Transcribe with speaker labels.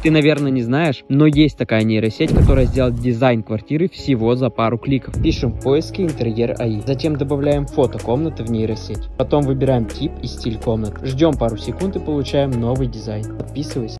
Speaker 1: Ты, наверное, не знаешь, но есть такая нейросеть, которая сделает дизайн квартиры всего за пару кликов. Пишем в поиске интерьер АИ. Затем добавляем фото комнаты в нейросеть. Потом выбираем тип и стиль комнат. Ждем пару секунд и получаем новый дизайн. Подписывайся.